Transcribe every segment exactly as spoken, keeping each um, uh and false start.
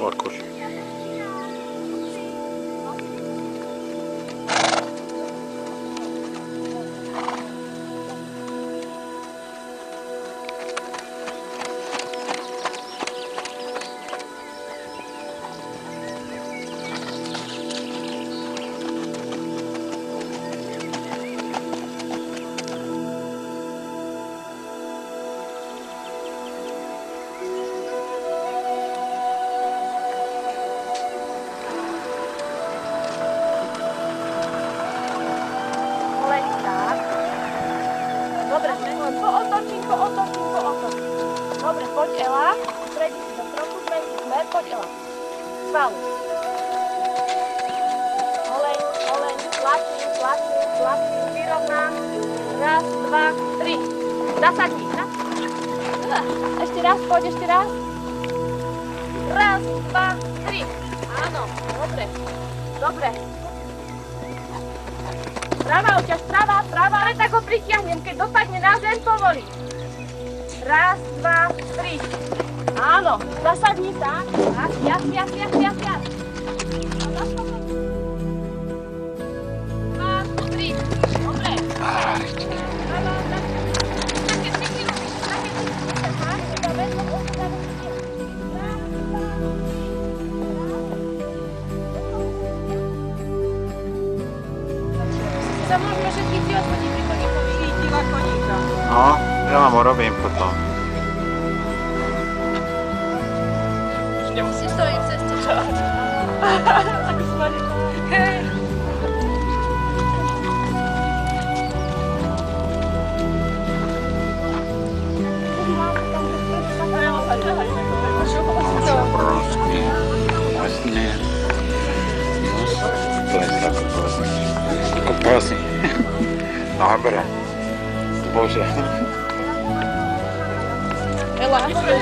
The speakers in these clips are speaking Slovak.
Korkuś. Dobre, poď Ela, prejdi si do trochu, prejdi smer, poď Ela. Svalu. Oleň, oleň, tlačím, tlačím, tlačím, vyrovnám. Raz, dva, tri. Zasadni. Ešte raz, poď ešte raz. Raz, dva, tri. Áno, dobre, dobre. Pravá oťaž, pravá, pravá, ale tak ho pritiahnem, keď dopadne na zem, povolí. Raz, dva, tri. Áno, zasadni sa. Tak, viac, viac, viac, viac, viac. Dva, tri. Dobre. Sa môžeme všetky ti odvodiť pri koníkovi. Chytila koníka. No, ja vám urobím potom. Už nemusíš stojím v ceste, čo? Ako smažíš. Hej. Obrovský. Vlastne. To je tak obrovský. Ako prosím. Dobre. Bože. Ela,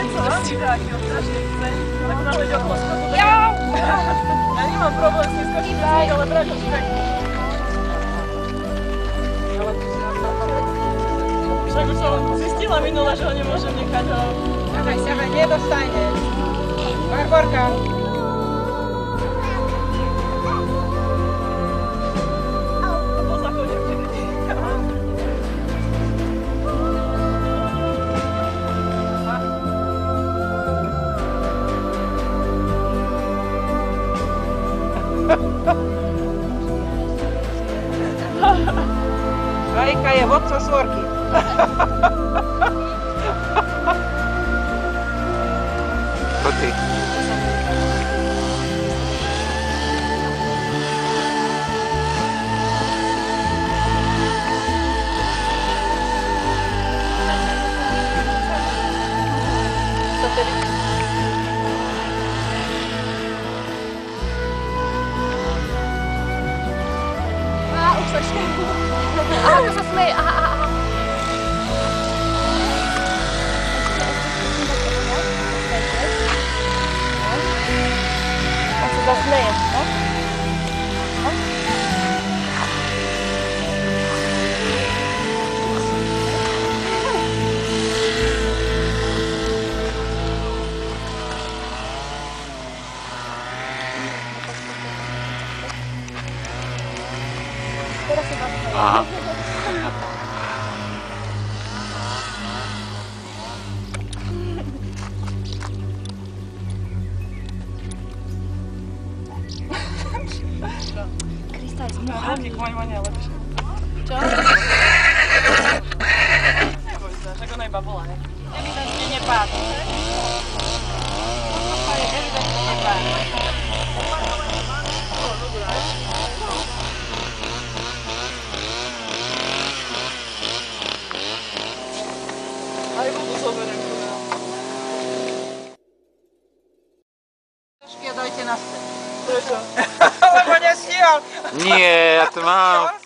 ja! Ja nemám problém s neskočiť, ale prečo špek? Však už som zistila minule, že ho nemôžem nechať ho. Siadaj, siadaj, nedostajne. Barborka. To zachodím, že Marika je vodco svorky. To ty. Co tedy? Á, už sa šťahu. Aha, to sa smeje. Aha, aha, aha. On sa zasmeje, no? No? Teraz sa zasmeje. Aha. Krista je zmúchaný. veľký kôň vonia lepšie. Čo? Neboj sa, však ona iba bola, ne? Evidentne nepád. To je evidentne nepád. Aj vodu zoberiem. Trošky a dojte naspäť. Prečo? Lebo nestíhal. Nie, ja to mám.